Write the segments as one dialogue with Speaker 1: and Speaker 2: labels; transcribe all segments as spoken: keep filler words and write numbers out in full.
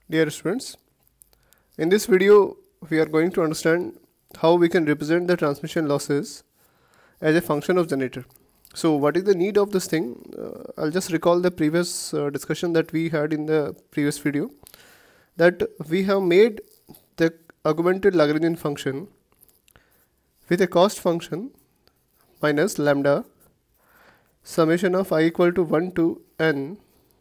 Speaker 1: Dear students, in this video we are going to understand how we can represent the transmission losses as a function of generator. So what is the need of this thing? Uh, I'll just recall the previous uh, discussion that we had in the previous video, that we have made the augmented Lagrangian function with a cost function minus lambda summation of I equal to one to n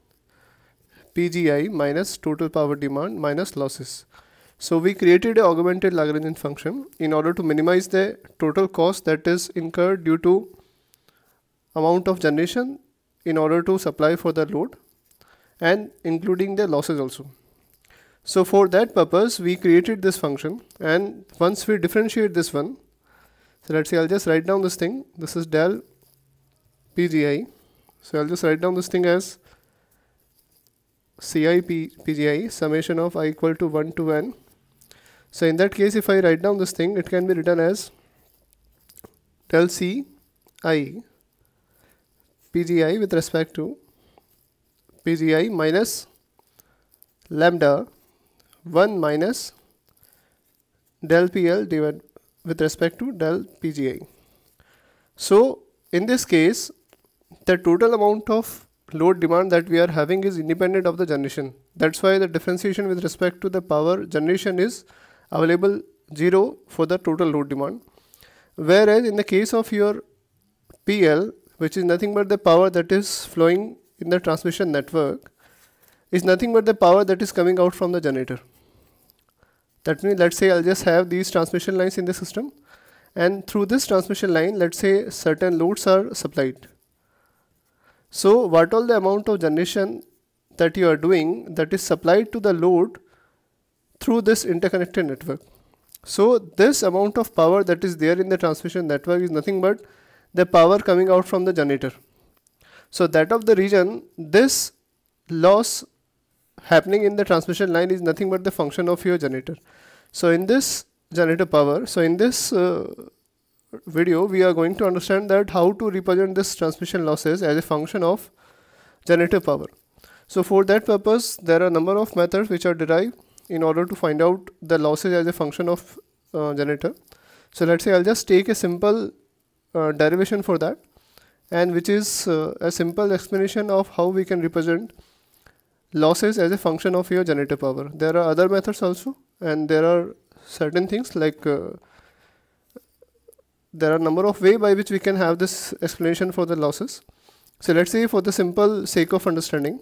Speaker 1: P G I minus total power demand minus losses. So we created an augmented Lagrangian function in order to minimize the total cost that is incurred due to amount of generation in order to supply for the load and including the losses also. So for that purpose we created this function, and once we differentiate this one, so let's say I'll just write down this thing. This is del P G I. So I'll just write down this thing as C I P G I summation of I equal to one to n. So in that case, if I write down this thing, it can be written as del C I P G I with respect to P G I minus lambda one minus del P L divided with respect to del P G I. So in this case, the total amount of load demand that we are having is independent of the generation. That's why the differentiation with respect to the power generation is available zero for the total load demand. Whereas in the case of your P L, which is nothing but the power that is flowing in the transmission network, is nothing but the power that is coming out from the generator. That means, let's say I'll just have these transmission lines in the system, and through this transmission line, let's say certain loads are supplied. So what all the amount of generation that you are doing that is supplied to the load through this interconnected network. So this amount of power that is there in the transmission network is nothing but the power coming out from the generator. So that of the region, this loss happening in the transmission line is nothing but the function of your generator. So in this generator power, so in this uh, video we are going to understand that how to represent this transmission losses as a function of generator power. So for that purpose there are a number of methods which are derived in order to find out the losses as a function of uh, generator. So let's say I'll just take a simple uh, derivation for that, and which is uh, a simple explanation of how we can represent losses as a function of your generator power. There are other methods also, and there are certain things like uh, there are a number of ways by which we can have this explanation for the losses. So let's say for the simple sake of understanding,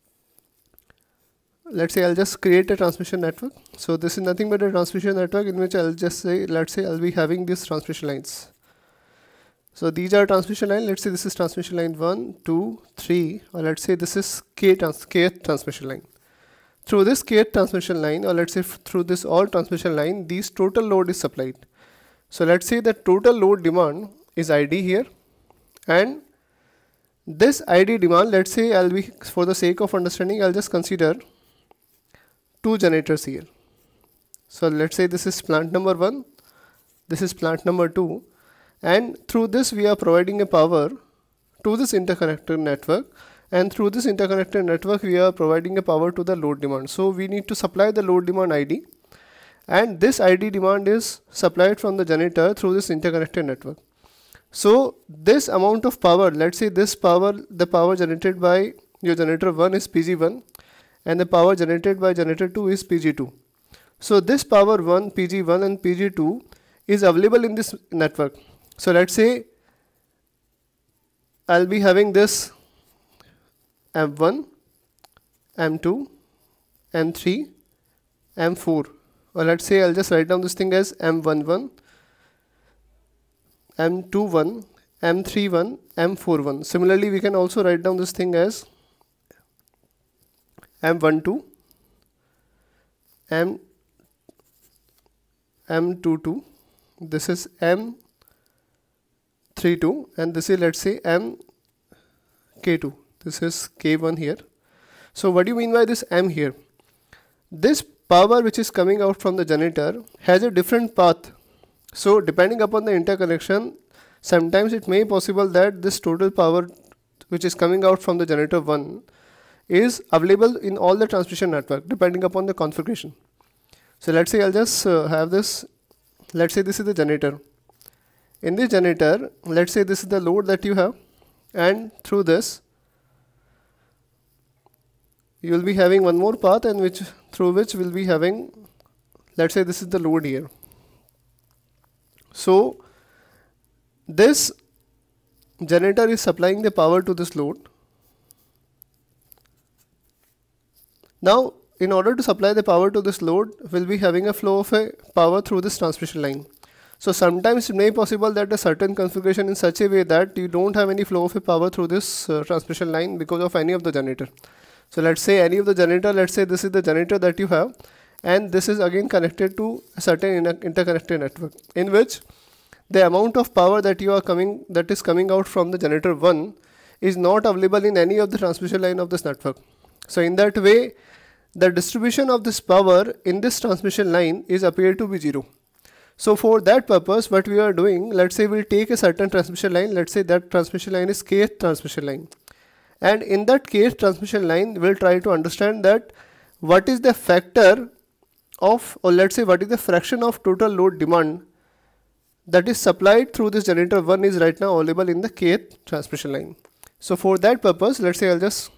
Speaker 1: let's say I'll just create a transmission network. So this is nothing but a transmission network in which I'll just say, let's say I'll be having these transmission lines. So these are transmission line. Let's say this is transmission line one, two, three, or let's say this is K trans kth transmission line. Through this kth transmission line, or let's say through this all transmission line, these total load is supplied. So let's say the total load demand is I D here, and this I D demand, let's say I'll be, for the sake of understanding, I'll just consider two generators here. So let's say this is plant number one, this is plant number two, and through this we are providing a power to this interconnected network, and through this interconnected network we are providing a power to the load demand. So we need to supply the load demand I D, and this I D demand is supplied from the generator through this interconnected network. So this amount of power, let's say this power, the power generated by your generator one is P G one, and the power generated by generator two is P G two. So this power one, P G one and P G two is available in this network. So let's say I'll be having this M one, M two, M three, M four. Or let's say I'll just write down this thing as M eleven, M twenty-one, M thirty-one, M forty-one. Similarly, we can also write down this thing as M twelve, M M twenty-two. This is M thirty-two, and this is, let's say, M K two. This is K one here. So what do you mean by this M here? This power which is coming out from the generator has a different path. So depending upon the interconnection, sometimes it may be possible that this total power which is coming out from the generator one is available in all the transmission network depending upon the configuration. So let's say I'll just uh, have this, let's say this is the generator. In this generator, let's say this is the load that you have, and through this you will be having one more path, and which through which we'll be having, let's say this is the load here. So this generator is supplying the power to this load. Now in order to supply the power to this load, we'll be having a flow of a power through this transmission line. So sometimes it may be possible that a certain configuration in such a way that you don't have any flow of a power through this uh, transmission line because of any of the generator. So let's say any of the generator, let's say this is the generator that you have, and this is again connected to a certain interconnected network, in which the amount of power that you are coming, that is coming out from the generator one, is not available in any of the transmission line of this network. So in that way, the distribution of this power in this transmission line is appeared to be zero. So for that purpose, what we are doing, let's say we'll take a certain transmission line, let's say that transmission line is kth transmission line. And in that kth transmission line, we'll try to understand that what is the factor of, or let's say what is the fraction of total load demand that is supplied through this generator one is right now available in the kth transmission line. So for that purpose, let's say I'll just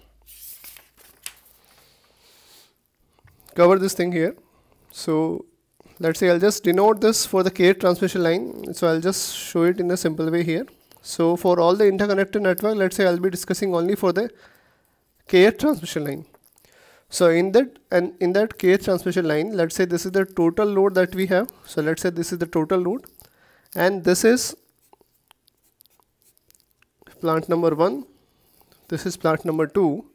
Speaker 1: cover this thing here. So let's say I'll just denote this for the kth transmission line. So I'll just show it in a simple way here. So for all the interconnected network, let's say I'll be discussing only for the kth transmission line. So in that, and in that kth transmission line, let's say this is the total load that we have. So let's say this is the total load, and this is plant number one, this is plant number two,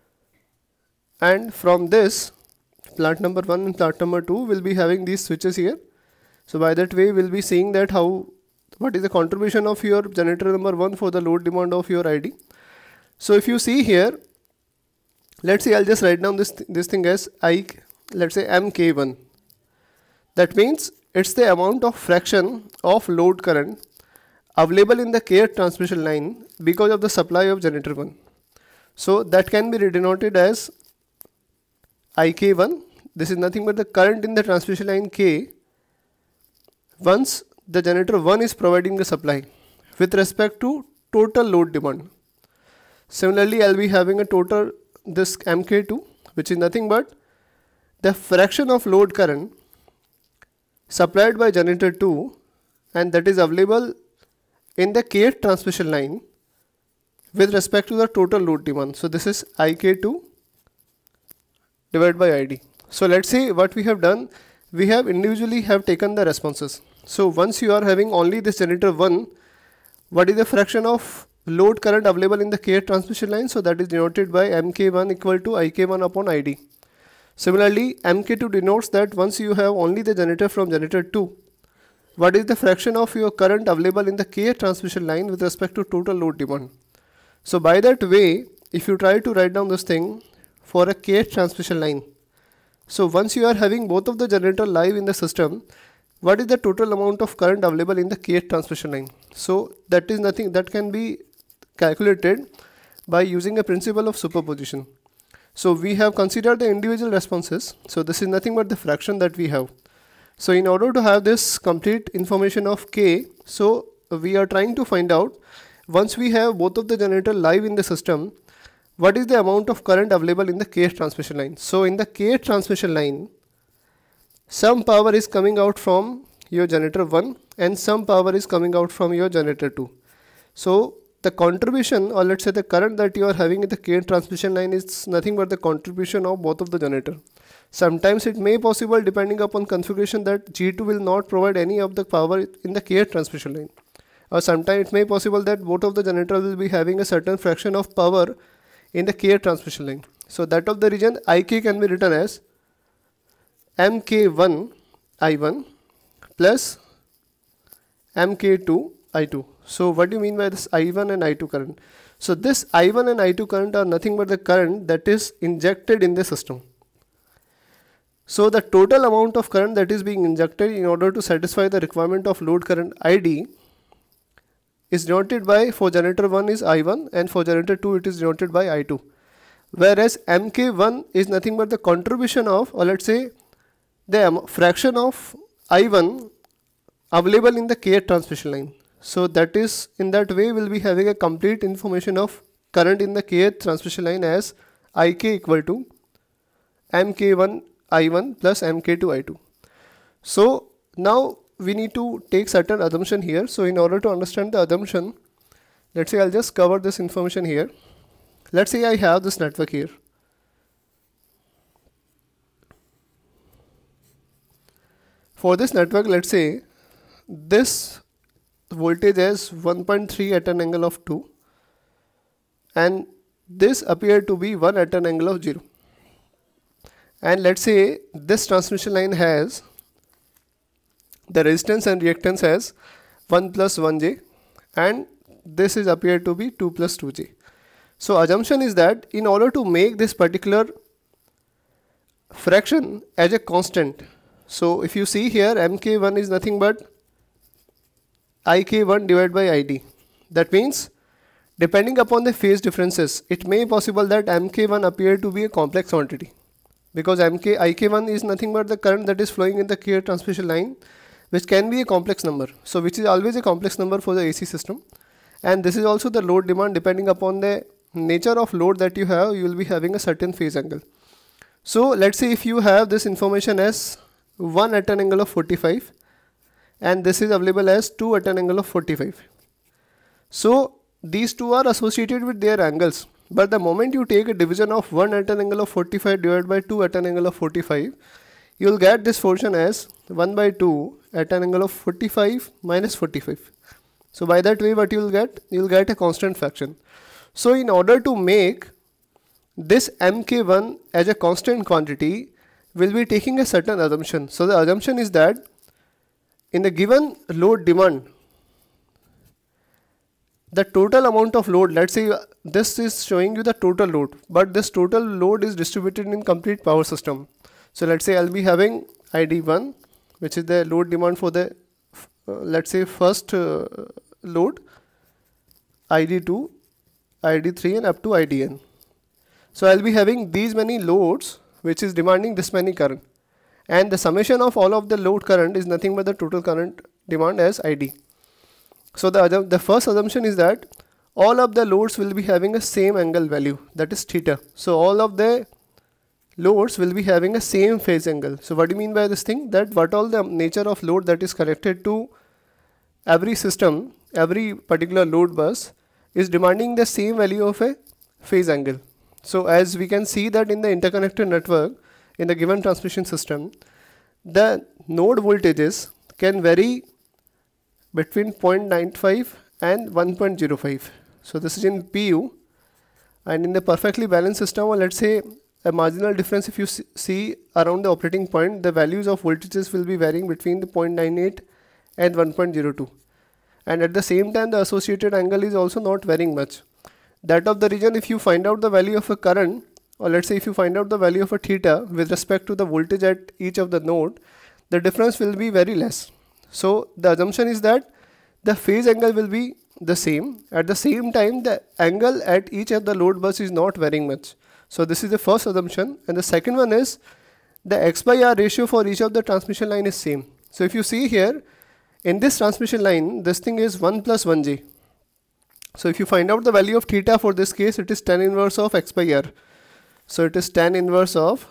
Speaker 1: and from this plant number one and plant number two will be having these switches here. So by that way we'll be seeing that how, what is the contribution of your generator number one for the load demand of your I D. So if you see here, let's say I'll just write down this, th this thing as I, let's say M K one. That means it's the amount of fraction of load current available in the kth transmission line because of the supply of generator one. So that can be denoted as I K one. This is nothing but the current in the transmission line K once the generator one is providing the supply with respect to total load demand. Similarly, I'll be having a total this M K two, which is nothing but the fraction of load current supplied by generator two, and that is available in the kth transmission line with respect to the total load demand. So this is I K two divided by I D. So let's say what we have done, we have individually have taken the responses. So once you are having only this generator one, what is the fraction of load current available in the kth transmission line? So that is denoted by M K one equal to I K one upon I D. Similarly, M K two denotes that once you have only the generator from generator two, what is the fraction of your current available in the kth transmission line with respect to total load demand. So by that way, if you try to write down this thing for a kth transmission line, so once you are having both of the generator live in the system, what is the total amount of current available in the kth transmission line? So that is nothing that can be calculated by using a principle of superposition. So we have considered the individual responses. So this is nothing but the fraction that we have. So in order to have this complete information of K, so we are trying to find out, once we have both of the generator live in the system, what is the amount of current available in the kth transmission line. So in the kth transmission line, some power is coming out from your generator one and some power is coming out from your generator two. So the contribution, or let's say the current that you are having in the kth transmission line, is nothing but the contribution of both of the generator. Sometimes it may be possible, depending upon configuration, that G two will not provide any of the power in the kth transmission line. Or sometimes it may be possible that both of the generators will be having a certain fraction of power in the kth transmission line. So that of the region I K can be written as M K one I one plus M K two I two. So what do you mean by this I one and I two current? So this I one and I two current are nothing but the current that is injected in the system. So the total amount of current that is being injected in order to satisfy the requirement of load current I D is denoted by, for generator one is I one and for generator two it is denoted by I two. whereas M K one is nothing but the contribution of, or let's say the fraction of I one available in the kth transmission line. So that is, in that way we'll be having a complete information of current in the kth transmission line as I K equal to M K one I one plus M K two I two. So now we need to take certain assumption here. So in order to understand the assumption, let's say I'll just cover this information here. Let's say I have this network here. For this network, let's say this voltage is one point three at an angle of two, and this appeared to be one at an angle of zero. And let's say this transmission line has the resistance and reactance as one plus one J, and this is appeared to be two plus two J. So assumption is that in order to make this particular fraction as a constant, so if you see here, M K one is nothing but I K one divided by I D. That means depending upon the phase differences, it may be possible that M K one appear to be a complex quantity, because M K I K one is nothing but the current that is flowing in the kth transmission line, which can be a complex number. So which is always a complex number for the A C system. And this is also the load demand. Depending upon the nature of load that you have, you will be having a certain phase angle. So let's say if you have this information as one at an angle of forty-five, and this is available as two at an angle of forty-five. So these two are associated with their angles, but the moment you take a division of one at an angle of forty-five divided by two at an angle of forty-five, you will get this portion as one by two at an angle of forty-five minus forty-five. So by that way, what you will get? You will get a constant fraction. So in order to make this M K one as a constant quantity, we'll be taking a certain assumption. So the assumption is that in the given load demand, the total amount of load, let's say this is showing you the total load, but this total load is distributed in complete power system. So let's say I'll be having I D one, which is the load demand for the uh, let's say first uh, load, I D two, I D three, and up to I D N. So I'll be having these many loads which is demanding this many current, and the summation of all of the load current is nothing but the total current demand as I D. So the, the first assumption is that all of the loads will be having a same angle value, that is theta. So all of the loads will be having a same phase angle. So what do you mean by this thing? That what all the nature of load that is connected to every system, every particular load bus is demanding the same value of a phase angle. So as we can see that in the interconnected network, in the given transmission system, the node voltages can vary between zero point nine five and one point zero five. So this is in P U, and in the perfectly balanced system, or let's say a marginal difference, if you see around the operating point, the values of voltages will be varying between the zero point nine eight and one point zero two, and at the same time the associated angle is also not varying much. That of the region, if you find out the value of a current, or let's say if you find out the value of a theta with respect to the voltage at each of the node, the difference will be very less. So the assumption is that the phase angle will be the same. At the same time, the angle at each of the load bus is not varying much. So this is the first assumption. And the second one is the X by R ratio for each of the transmission line is same. So if you see here, in this transmission line, this thing is one plus one J. So if you find out the value of theta for this case, it is tan inverse of X by R. So it is tan inverse of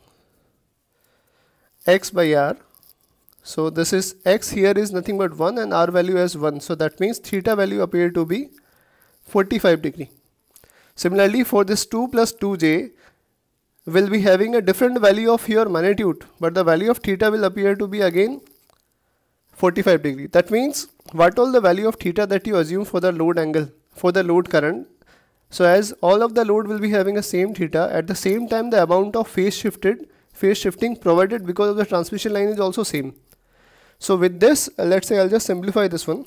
Speaker 1: X by R. So this is X here is nothing but one and R value as one. So that means theta value appear to be forty-five degree. Similarly, for this two plus two J will be having a different value of your magnitude, but the value of theta will appear to be again forty-five degree. That means what all the value of theta that you assume for the load angle, for the load current. So as all of the load will be having a same theta, at the same time the amount of phase shifted, phase shifting provided because of the transmission line is also same. So with this, uh, let's say I'll just simplify this one.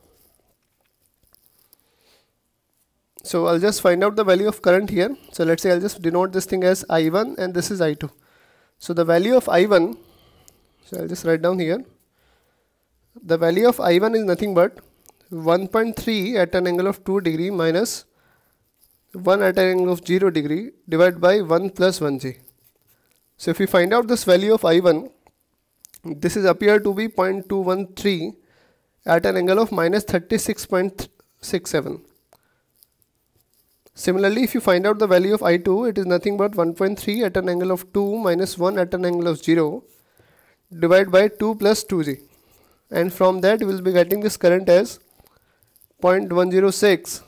Speaker 1: So I'll just find out the value of current here. So let's say I'll just denote this thing as I one and this is I two. So the value of I one, so I'll just write down here. The value of I one is nothing but one point three at an angle of two degree minus one at an angle of zero degree divided by one plus one j. So if we find out this value of I one, this is appear to be zero point two one three at an angle of minus thirty-six point six seven. Similarly, if you find out the value of I two, it is nothing but one point three at an angle of two minus one at an angle of zero divided by two plus two j. And from that we will be getting this current as zero point one zero six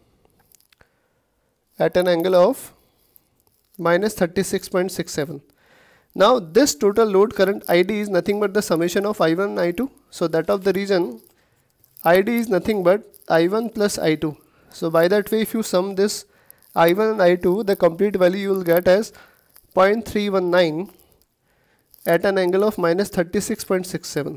Speaker 1: at an angle of minus thirty-six point six seven. Now this total load current I D is nothing but the summation of I one and I two. So that of the region I D is nothing but I one plus I two. So by that way, if you sum this I one and I two, the complete value you will get as zero point three one nine at an angle of minus thirty-six point six seven.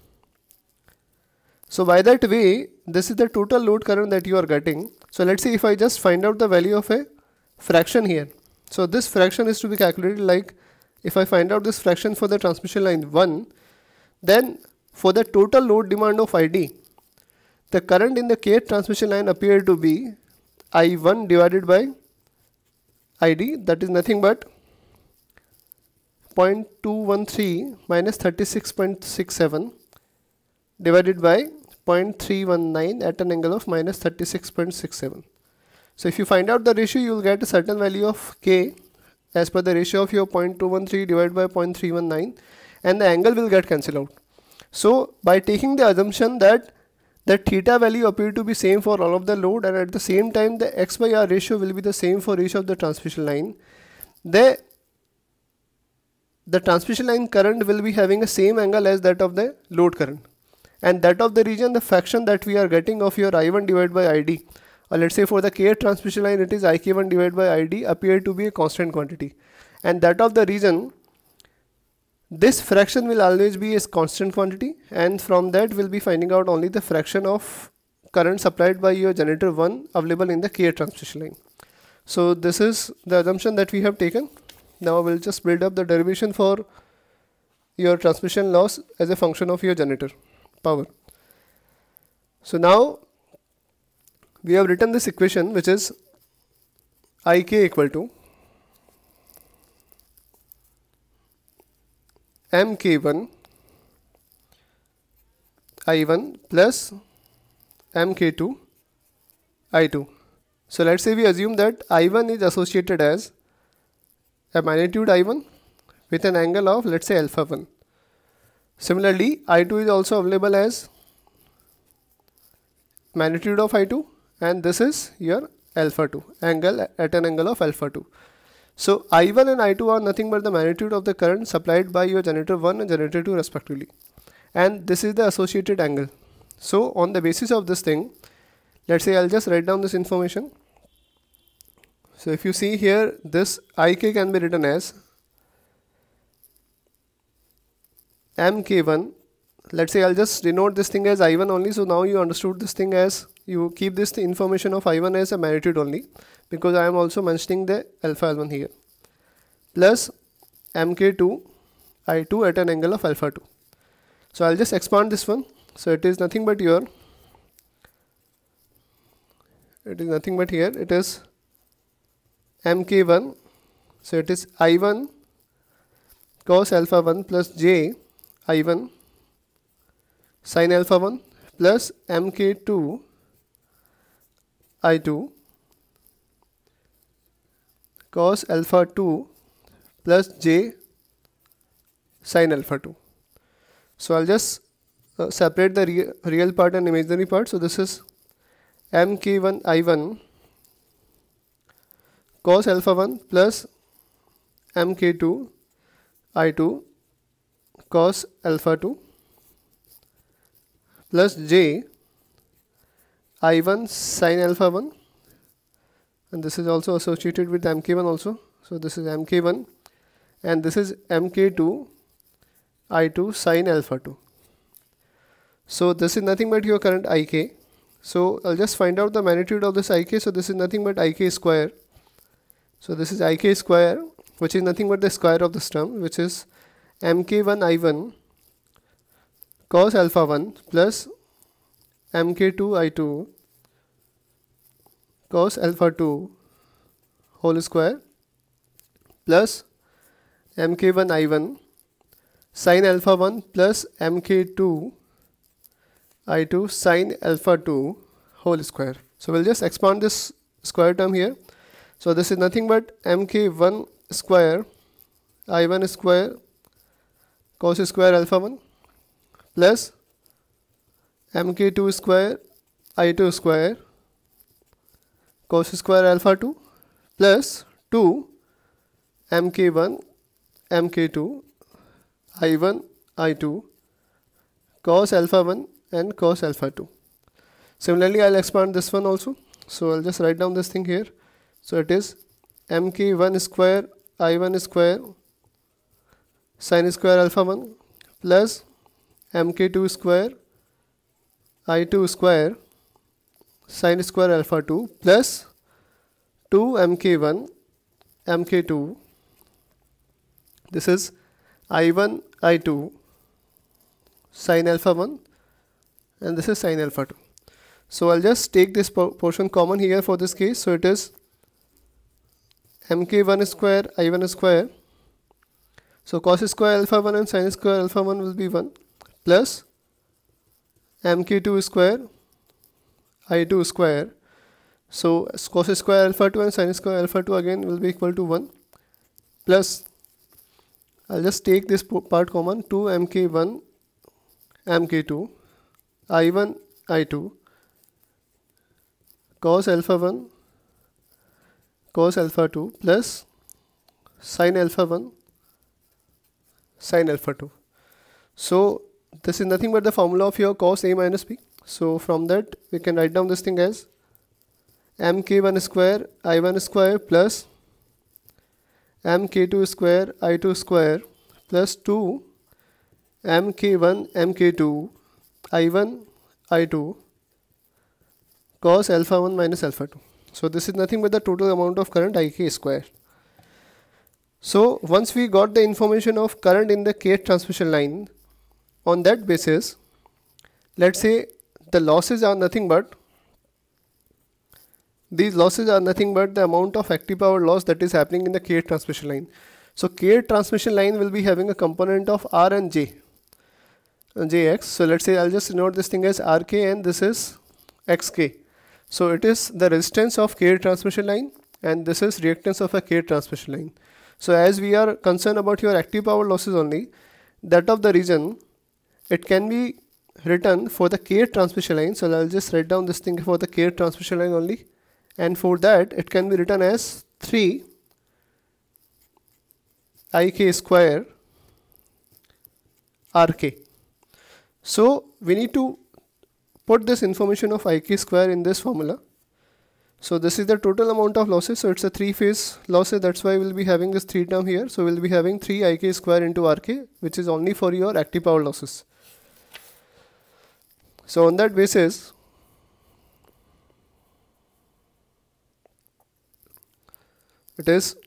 Speaker 1: So by that way, this is the total load current that you are getting. So let's see if I just find out the value of a fraction here. So this fraction is to be calculated like, if I find out this fraction for the transmission line one, then for the total load demand of I D, the current in the kth transmission line appear to be I one divided by I D, that is nothing but zero point two one three minus thirty-six point six seven divided by zero point three one nine at an angle of minus thirty-six point six seven. So if you find out the ratio, you will get a certain value of K as per the ratio of your zero point two one three divided by zero point three one nine, and the angle will get cancelled out. So by taking the assumption that the theta value appear to be same for all of the load, and at the same time the X by R ratio will be the same for each of the transmission line, the the transmission line current will be having a same angle as that of the load current, and that of the region, the fraction that we are getting of your I one divided by I D, or let's say for the kth transmission line it is I K one divided by I D, appear to be a constant quantity, and that of the region, this fraction will always be a constant quantity, and from that we'll be finding out only the fraction of current supplied by your generator one available in the kth transmission line. So this is the assumption that we have taken. Now we'll just build up the derivation for your transmission loss as a function of your generator power. So now we have written this equation, which is I K equal to M K one I one plus M K two I two. So let's say we assume that I one is associated as a magnitude I one with an angle of, let's say, alpha one. Similarly, I two is also available as magnitude of I two, and this is your alpha two, angle at an angle of alpha two. So I one and I two are nothing but the magnitude of the current supplied by your generator one and generator two respectively, and this is the associated angle. So on the basis of this thing, let's say I'll just write down this information. So if you see here, this I K can be written as M K one. Let's say I'll just denote this thing as I one only. So now you understood this thing as, you keep this information of I one as a magnitude only, because I am also mentioning the alpha L one here, plus M K two I two at an angle of alpha two. So I'll just expand this one. So it is nothing but here, it is nothing but here, it is M K one. So it is I one cos alpha one plus J I one sin alpha one plus M K two I two cos alpha two plus J sin alpha two. So I'll just uh, separate the re real part and imaginary part. So this is M K one I one cos alpha one plus M K two I two cos alpha two plus J I one sin alpha one, and this is also associated with M K one also. So this is M K one, and this is M K two I two sin alpha two. So this is nothing but your current I K. So I'll just find out the magnitude of this I K. So this is nothing but I K square. So this is I K square, which is nothing but the square of this term, which is M K one I one cos alpha one plus M K two I two cos alpha two whole square plus m k one I one sin alpha one plus m k two I two sin alpha two whole square. So we'll just expand this square term here. So this is nothing but m k one square I one square cos square alpha one plus m k two square I two square cos square alpha two plus two m k one m k two I one I two cos alpha one and cos alpha two. Similarly, I'll expand this one also. So I'll just write down this thing here. So it is m k one square I one square sin square alpha one plus m k two square I two square sin square alpha two plus two m k one m k two. This is I one I two sin alpha one and this is sin alpha two. So I'll just take this portion common here for this case. So it is m k one square I one square. So cos square alpha one and sin square alpha one will be one plus m k two square I two square. So cos square alpha two and sin square alpha two again will be equal to one plus I'll just take this part common, two m k one m k two I one I two cos alpha one cos alpha two plus sin alpha one sin alpha two. So this is nothing but the formula of your cos A minus B. So from that we can write down this thing as m k one square I one square plus m k two square I two square plus two m k one m k two I one I two cos alpha one minus alpha two. So this is nothing but the total amount of current I k square. So once we got the information of current in the kth transmission line, on that basis, let's say the losses are nothing but these losses are nothing but the amount of active power loss that is happening in the kth transmission line. So kth transmission line will be having a component of R and J, Jx. So let's say I'll just denote this thing as R K and this is X K. So it is the resistance of kth transmission line and this is reactance of a kth transmission line. So as we are concerned about your active power losses only, that of the region, it can be written for the kth transmission line. So I'll just write down this thing for the kth transmission line only. And for that it can be written as three I k square R K. So we need to put this information of I k square in this formula. So this is the total amount of losses. So it's a three phase losses. That's why we'll be having this three term here. So we'll be having three I k square into R K, which is only for your active power losses. So on that basis, it is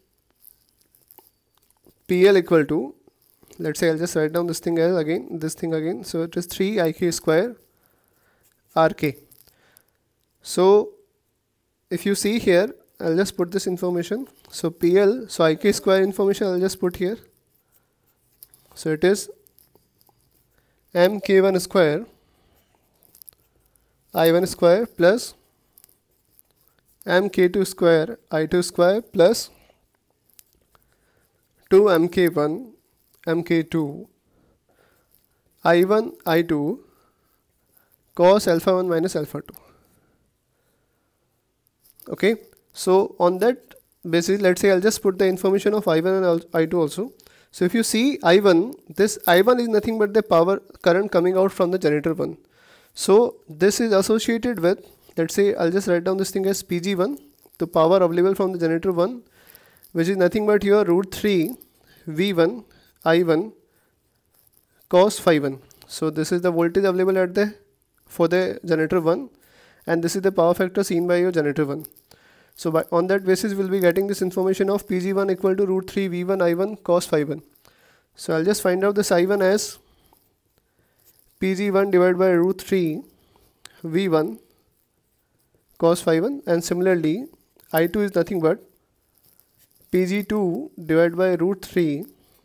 Speaker 1: P L equal to, let's say I'll just write down this thing as again, this thing again. So it is three I k square R K. So if you see here, I'll just put this information. So P L, so I k square information I'll just put here. So it is m k one square I one square plus m k two square I two square plus two m k one m k two I one I two cos alpha one minus alpha two. Okay, so on that basis, let's say I'll just put the information of I one and I two also. So if you see I one, this I one is nothing but the power current coming out from the generator one. So this is associated with, let's say I'll just write down this thing as P G one, the power available from the generator one, which is nothing but your root three V one I one cos phi one. So this is the voltage available at the for the generator one, and this is the power factor seen by your generator one. So by, on that basis we'll be getting this information of P G one equal to root three V one I one cos phi one. So I'll just find out this I one as P G one divided by root three V one cos phi one, and similarly I two is nothing but P G two divided by root three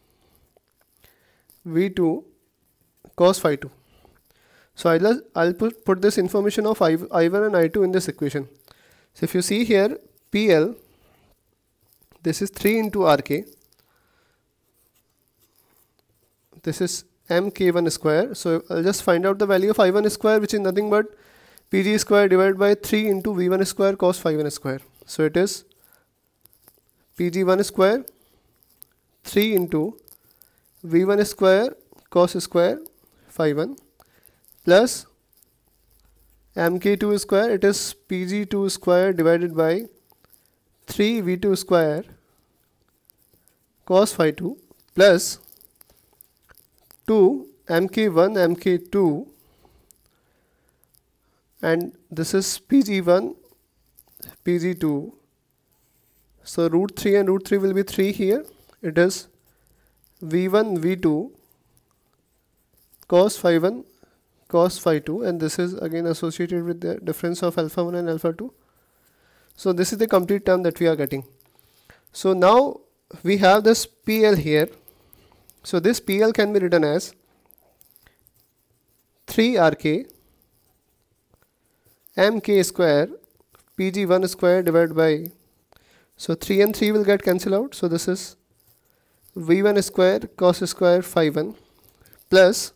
Speaker 1: V two cos phi two. So I'll, I'll put, put this information of I, I1 and I two in this equation. So if you see here, P L, this is three into R K. This is M K one square. So I'll just find out the value of I one square, which is nothing but P G square divided by three into V one square cos phi one square. So it is P G one square three into V one square cos square phi one plus M K two square, it is P G two square divided by three V two square cos phi two plus two M K one M K two, and this is P G one P G two. So root three and root three will be three here. It is V one V two cos phi one cos phi two, and this is again associated with the difference of alpha one and alpha two. So this is the complete term that we are getting. So now we have this P L here. So this P L can be written as three R K M K square P G one square divided by, so three and three will get cancelled out. So this is V one square cos square phi one plus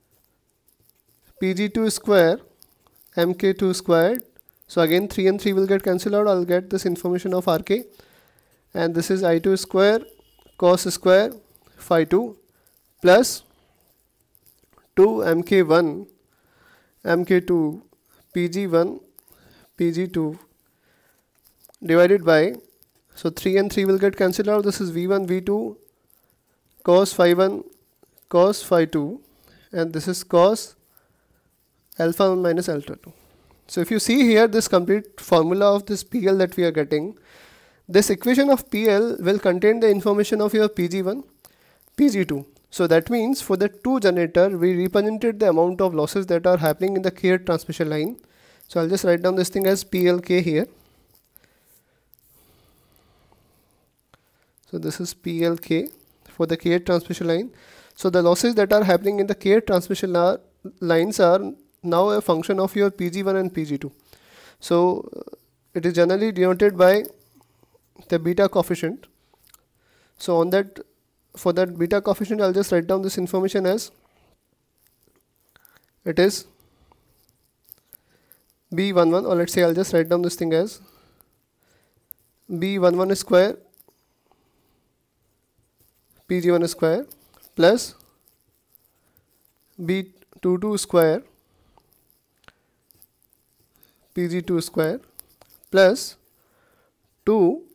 Speaker 1: P G two square M K two squared. So again three and three will get cancelled out. I'll get this information of R K, and this is I two square cos square phi two plus two M K one M K two P G one P G two divided by, so three and three will get cancelled out. This is V one V two cos phi one cos phi two, and this is cos alpha one minus alpha two. So if you see here, this complete formula of this P L that we are getting, this equation of P L will contain the information of your P G one, P G two. So that means for the two generator, we represented the amount of losses that are happening in the Kth transmission line. So I'll just write down this thing as P L K here. So this is P L K for the Kth transmission line. So the losses that are happening in the Kth transmission lines are now a function of your P G one and P G two. So uh, it is generally denoted by the beta coefficient. So on that, for that beta coefficient, I'll just write down this information as, it is B eleven, or let's say I'll just write down this thing as B eleven square P G one square plus B twenty-two square P G two square plus two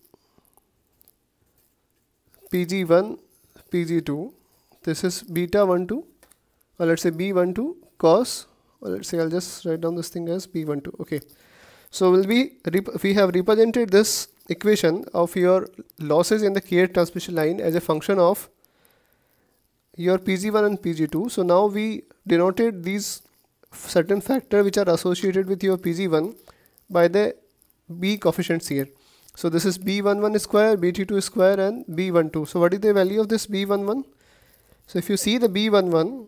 Speaker 1: P G one P G two. This is beta twelve, or let's say B twelve cos, or let's say I'll just write down this thing as B twelve. Okay, so will be we have represented this equation of your losses in the Kth transmission line as a function of your P G one and P G two. So now we denoted these certain factor which are associated with your P G one by the B coefficients here. So this is B eleven square, B twenty-two square, and B twelve. So what is the value of this B eleven? So if you see the B eleven,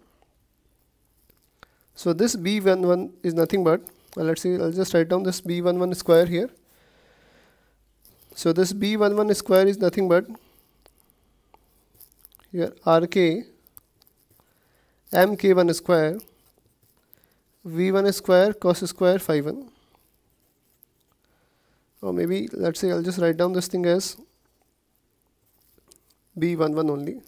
Speaker 1: so this B eleven is nothing but, well, let's see, I'll just write down this B eleven square here. So this B eleven square is nothing but here R K M K one square V one square cos square phi one. Or maybe let's say I'll just write down this thing as B eleven only.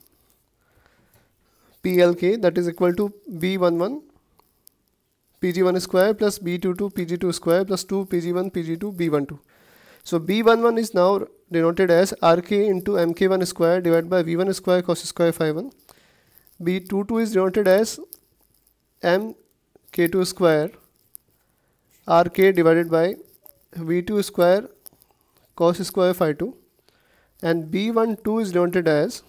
Speaker 1: P L K, that is equal to B eleven P G one square plus B twenty-two P G two square plus two P G one P G two B twelve. So B eleven is now denoted as R K into M K one square divided by V one square cos square phi one. B twenty-two is denoted as M K two square R K divided by V two square cos square phi two, and B twelve is denoted as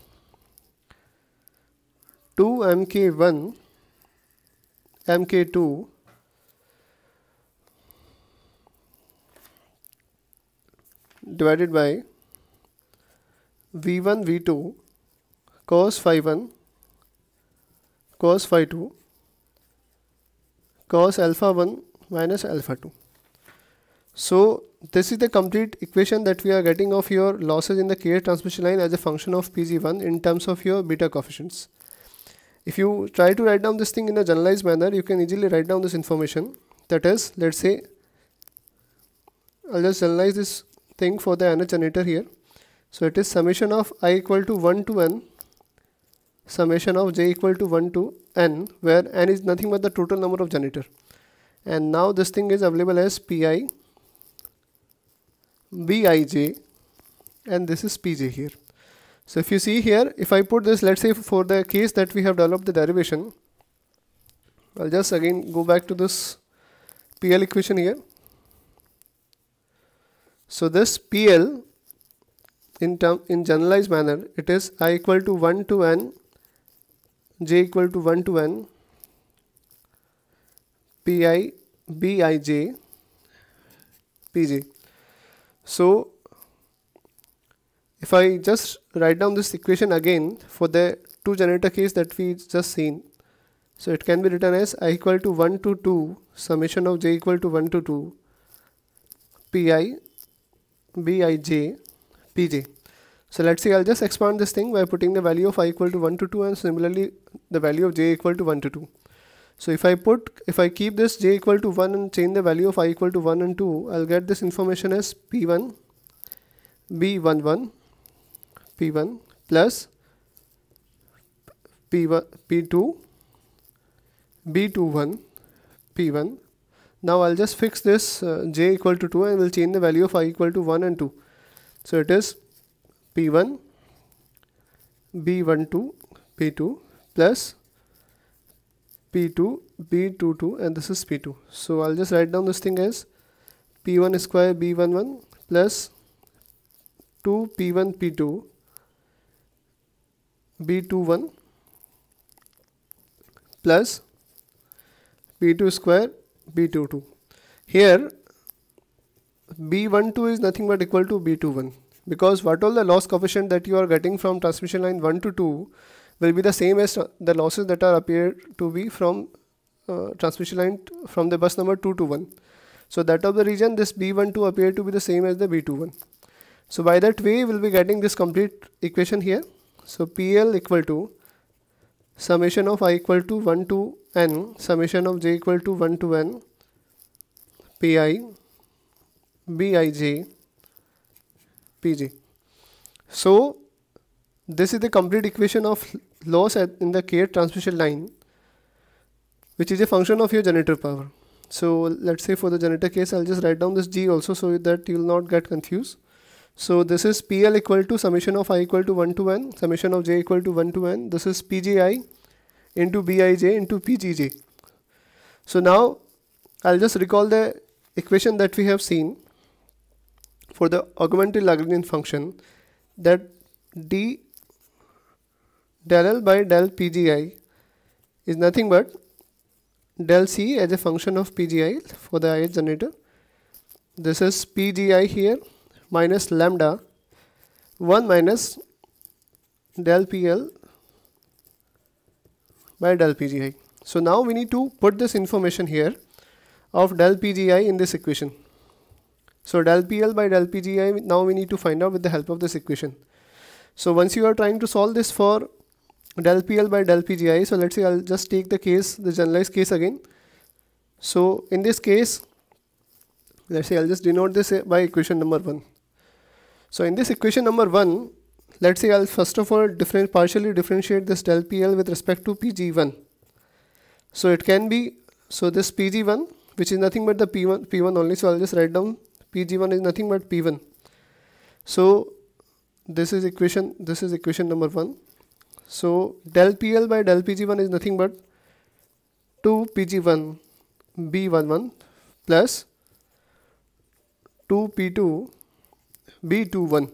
Speaker 1: two M K one M K two divided by v one v two cos phi one cos phi two cos alpha one minus alpha two. So this is the complete equation that we are getting of your losses in the kth transmission line as a function of P G one in terms of your beta coefficients. If you try to write down this thing in a generalized manner, you can easily write down this information. That is, let's say, I'll just generalize this thing for the nth generator here. So it is summation of I equal to one to n, summation of j equal to one to n, where n is nothing but the total number of generator. And now this thing is available as Pi, Bij, and this is Pj here. So if you see here, if I put this, let's say for the case that we have developed the derivation, I'll just again go back to this P L equation here. So this P L in term in generalized manner, it is I equal to one to n, j equal to one to n, Pi, Bij, Pj. So if I just write down this equation again for the two generator case that we just seen, so it can be written as I equal to one to two summation of j equal to one to two Pi, Bij, Pj. So let's say I'll just expand this thing by putting the value of I equal to one to two and similarly the value of j equal to one to two. So if I put, if I keep this j equal to one and change the value of I equal to one and two, I'll get this information as P one, B one one, P one plus P one, P two, B two one, P one. Now I'll just fix this uh, j equal to two and we'll change the value of I equal to one and two. So it is P one, B one two, P two plus P two, B two two, and this is P two. So I'll just write down this thing as P one square B one one plus two P one P two B two one plus P two square B two two. Here B one two is nothing but equal to B two one, because what all the loss coefficient that you are getting from transmission line one to two will be the same as the losses that are appear to be from uh, transmission line from the bus number two to one. So that of the region this B one two appear to be the same as the B two one. So by that way we'll be getting this complete equation here. So P L equal to summation of I equal to one to n, summation of j equal to one to n, Pi, Bij, Pj. So this is the complete equation of loss at in the kth transmission line, which is a function of your generator power. So let's say for the generator case, I'll just write down this G also so that you will not get confused. So this is P L equal to summation of I equal to one to n, summation of j equal to one to n. This is P J I into Bij into P G J. So now I'll just recall the equation that we have seen for the augmented Lagrangian function, that d del L by del P G I is nothing but del C as a function of P G I for the ith generator. This is P G I here minus lambda one minus del P L by del P G I. So now we need to put this information here of del P G I in this equation. So del P L by del P G I now we need to find out with the help of this equation. So once you are trying to solve this for del P L by del P G I, so let's say I'll just take the case, the generalized case again. So in this case, let's say I'll just denote this by equation number one. So in this equation number one, let's say I'll first of all different partially differentiate this del P L with respect to P G one. So it can be, so this P G one, which is nothing but the P one, P one only, so I'll just write down P G one is nothing but P one. So this is equation, this is equation number one. So del P L by del P G one is nothing but two P G one B one one plus two P two B two one.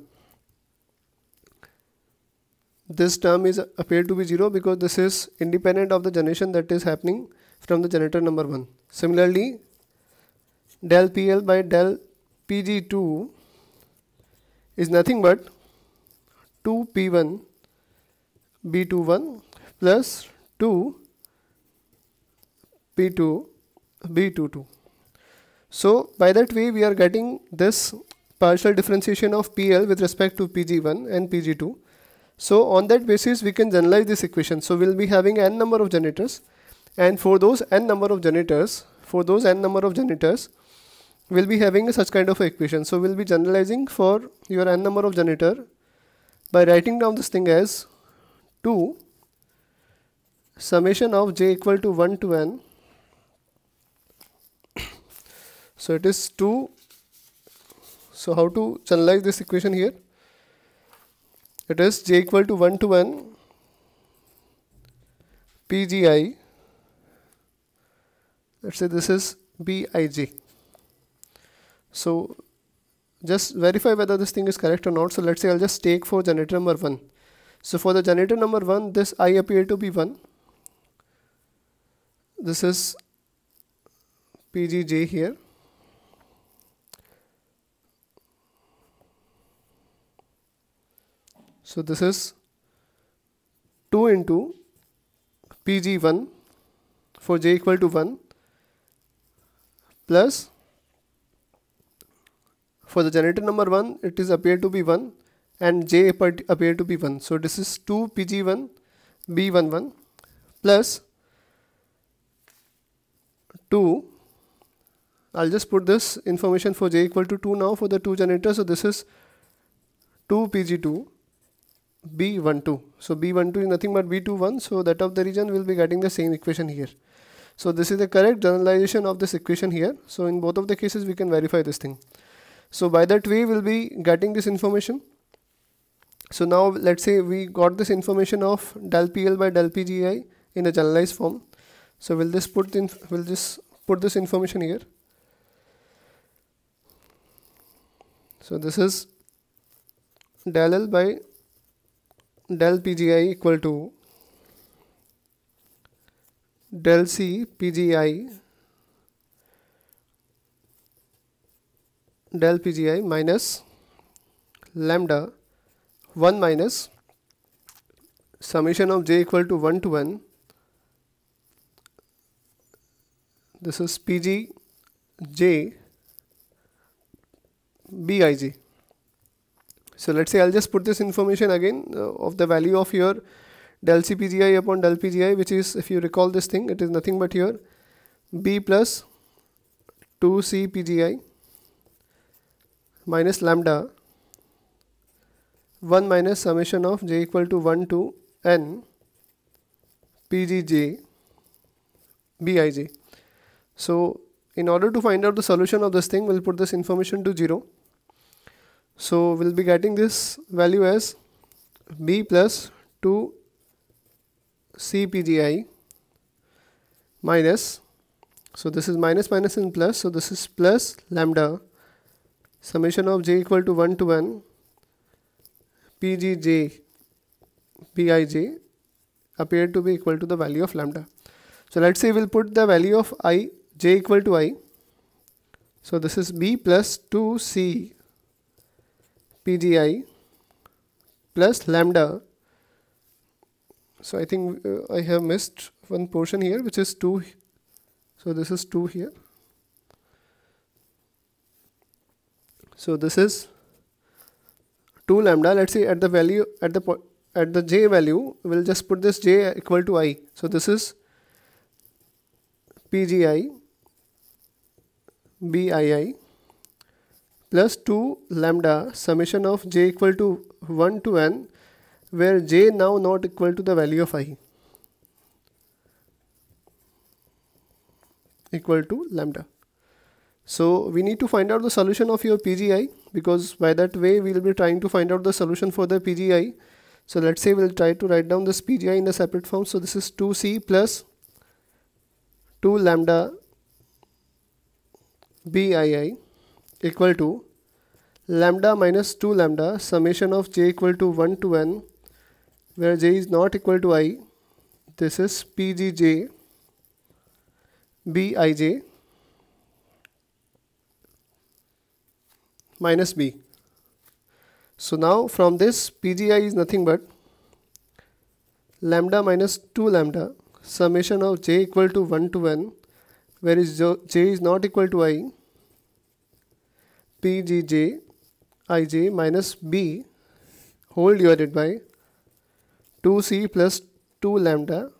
Speaker 1: This term is appeared to be zero because this is independent of the generation that is happening from the generator number one. Similarly, del P L by del P G two is nothing but two P one B twenty-one plus two P two B twenty-two. So by that way we are getting this partial differentiation of P L with respect to P G one and P G two. So on that basis we can generalize this equation. So we'll be having n number of generators, and for those n number of generators, for those n number of generators, we'll be having such kind of equation. So we'll be generalizing for your n number of generator by writing down this thing as two summation of j equal to one to n. So it is two. So how to generalize this equation here? It is j equal to one to n P G I. Let's say this is B I J. So just verify whether this thing is correct or not. So let's say I'll just take for generator number one. So for the generator number one, this I appear to be one. This is P G J here. So this is two into P G one for j equal to one plus for the generator number one it is appear to be one and j appear to be one. So this is two P G one B eleven plus two. I'll just put this information for j equal to two now for the two generators. So this is two P G two B twelve. So B twelve is nothing but B twenty-one. So that of the region will be getting the same equation here. So this is the correct generalization of this equation here. So in both of the cases we can verify this thing. So by that way we'll be getting this information. So now let's say we got this information of del P L by del P G I in a generalized form. So we'll just put in we'll just put this information here. So this is del L by del P G I equal to del C P G I del P G I minus lambda one minus summation of j equal to one to n. This is P G J B I J. So let's say I'll just put this information again uh, of the value of your del C P G I upon del P G I, which is, if you recall this thing, it is nothing but here B plus two C P G I minus lambda one minus summation of j equal to one to n P G J B I J. So in order to find out the solution of this thing, we'll put this information to zero. So we'll be getting this value as B plus two C P G I minus, so this is minus minus and plus, so this is plus lambda summation of j equal to one to n P G J B I J appear to be equal to the value of lambda. So let's say we'll put the value of I, j equal to I. So this is B plus two C P G I plus lambda. So I think uh, I have missed one portion here, which is two. So this is two here. So this is two lambda. Let's say at the value at the at the j value, we'll just put this j equal to I. So this is P G I B I I plus two lambda summation of j equal to one to n, where j now not equal to the value of I, equal to lambda. So we need to find out the solution of your P G I, because by that way we will be trying to find out the solution for the P G I. So let's say we'll try to write down this P G I in a separate form. So this is two C plus two lambda B I I equal to lambda minus two lambda summation of j equal to one to n, where j is not equal to I. This is P G J B I J minus B. So now from this P G I is nothing but lambda minus two lambda summation of j equal to one to n, where is j is not equal to I, P G J Ij minus b whole divided by two c plus two lambda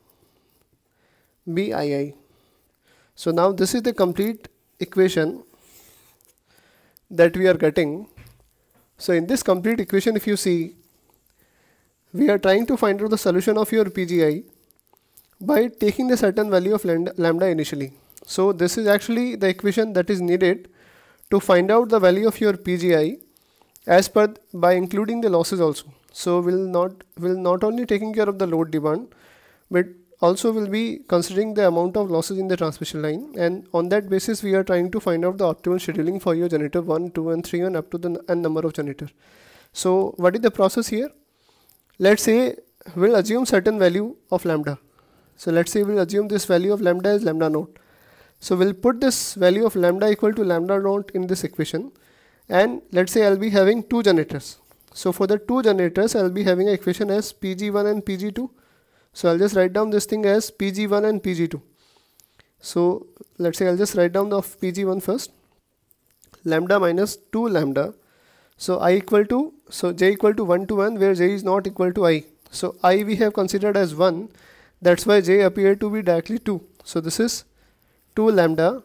Speaker 1: bii. So now this is the complete equation that we are getting. So in this complete equation, if you see, we are trying to find out the solution of your P G I by taking the certain value of lambda initially. So this is actually the equation that is needed to find out the value of your P G I as per by including the losses also. So we'll not will not only taking care of the load demand, but also will be considering the amount of losses in the transmission line, and on that basis we are trying to find out the optimal scheduling for your generator one, two and three and up to the n number of generator. So what is the process here? Let's say we'll assume certain value of lambda. So let's say we'll assume this value of lambda is lambda naught. So we'll put this value of lambda equal to lambda naught in this equation, and let's say I'll be having two generators. So for the two generators I'll be having an equation as P G one and P G two. So I'll just write down this thing as P G one and P G two. So let's say I'll just write down the P G one first. Lambda minus two lambda. So I equal to, so j equal to one to one, where j is not equal to I. So I we have considered as one. That's why j appeared to be directly two. So this is two lambda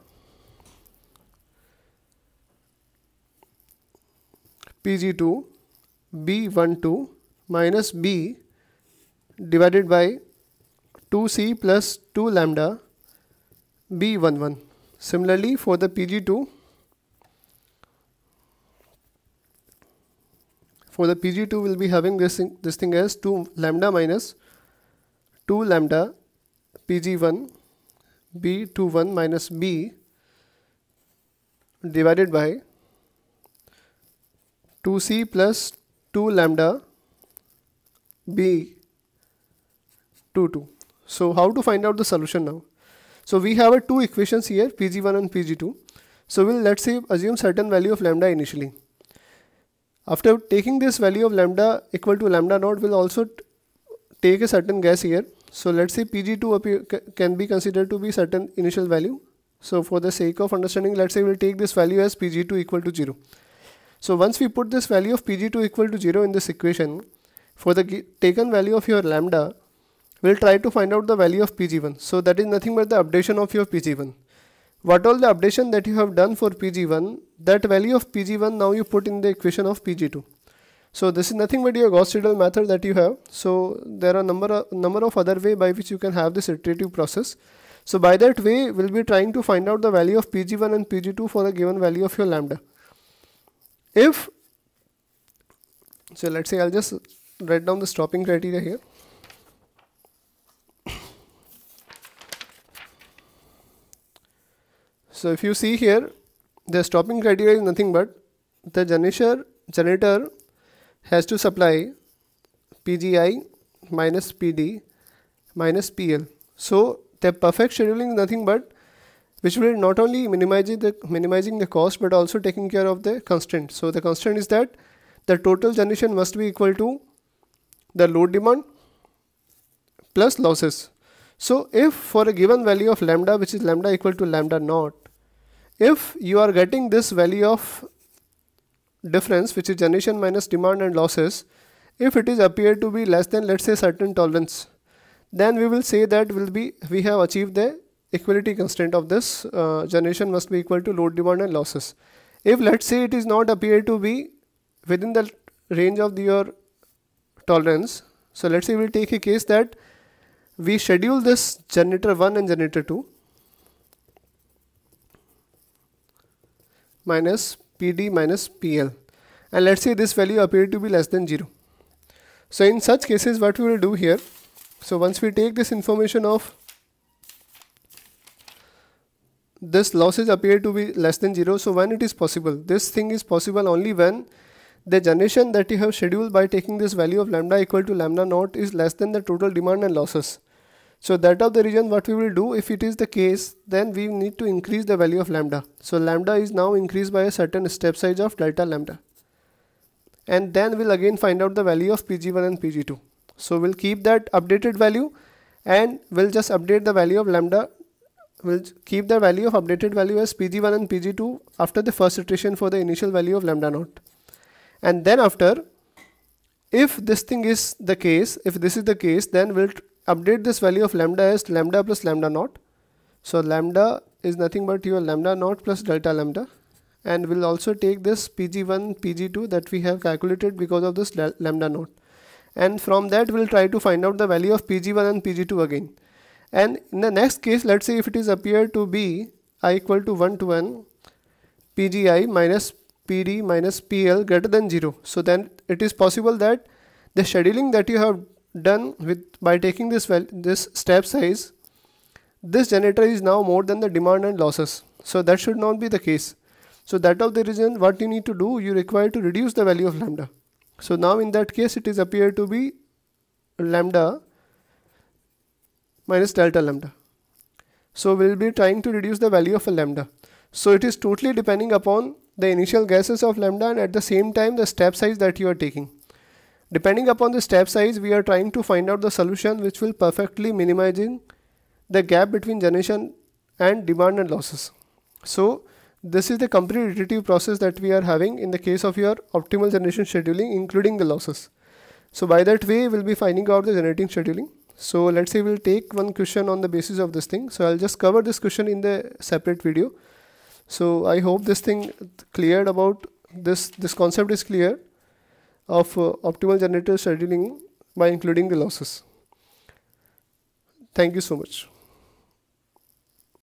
Speaker 1: P G two B twelve minus B divided by two c plus two lambda B eleven. Similarly for the P G two, for the P G two will be having this thing, this thing as two lambda minus two lambda P G one B twenty-one minus B divided by two c plus two lambda B twenty-two. So how to find out the solution now? So we have a two equations here, P G one and P G two. So we'll let's say assume certain value of lambda initially. After taking this value of lambda equal to lambda naught, we'll also take a certain guess here. So let's say P G two appear, can be considered to be certain initial value. So for the sake of understanding, let's say we'll take this value as P G two equal to zero. So once we put this value of P G two equal to zero in this equation, for the taken value of your lambda, we'll try to find out the value of P G one. So that is nothing but the updation of your P G one. What all the updation that you have done for P G one, that value of P G one now you put in the equation of P G two. So this is nothing but your Gauss-Seidel method that you have. So there are number of, number of other way by which you can have this iterative process. So by that way, we'll be trying to find out the value of P G one and P G two for the given value of your lambda. If, so let's say I'll just write down the stopping criteria here. So if you see here, the stopping criteria is nothing but the generator, generator has to supply P G I minus P D minus P L. So the perfect scheduling is nothing but which will not only minimizing the minimizing the cost but also taking care of the constraint. So the constraint is that the total generation must be equal to the load demand plus losses. So if for a given value of lambda, which is lambda equal to lambda naught, if you are getting this value of difference, which is generation minus demand and losses, if it is appeared to be less than, let's say, certain tolerance, then we will say that will be we have achieved the equality constraint of this uh, generation must be equal to load demand and losses. If let's say it is not appeared to be within the range of the, your tolerance, so let's say we will take a case that we schedule this generator one and generator two minus P D minus P L, and let's say this value appeared to be less than zero. So in such cases what we will do here, so once we take this information of this losses appear to be less than zero, so when it is possible, this thing is possible only when the generation that you have scheduled by taking this value of lambda equal to lambda naught is less than the total demand and losses. So that of the reason what we will do, if it is the case, then we need to increase the value of lambda. So lambda is now increased by a certain step size of delta lambda. and then we'll again find out the value of P G one and P G two. So we'll keep that updated value and we'll just update the value of lambda. We'll keep the value of updated value as P G one and P G two after the first iteration for the initial value of lambda naught. And then after, if this thing is the case, if this is the case, then we'll update this value of lambda as lambda plus lambda naught. So lambda is nothing but your lambda naught plus delta lambda, and we'll also take this P G one, P G two that we have calculated because of this lambda naught, and from that we'll try to find out the value of P G one and P G two again. And in the next case, let's say if it is appeared to be I equal to one to n P G I minus P D minus P L greater than zero, so then it is possible that the scheduling that you have done with by taking this val this step size, this generator is now more than the demand and losses. So that should not be the case. So that of the reason what you need to do, you require to reduce the value of lambda. So now in that case it is appeared to be lambda minus delta lambda. So we will be trying to reduce the value of a lambda. So it is totally depending upon the initial guesses of lambda and at the same time the step size that you are taking. Depending upon the step size, we are trying to find out the solution which will perfectly minimizing the gap between generation and demand and losses. So this is the complete iterative process that we are having in the case of your optimal generation scheduling, including the losses. So by that way we'll be finding out the generating scheduling. So let's say we'll take one question on the basis of this thing. So I'll just cover this question in the separate video. So I hope this thing cleared about this, this concept is clear of uh, optimal generator scheduling by including the losses. Thank you so much.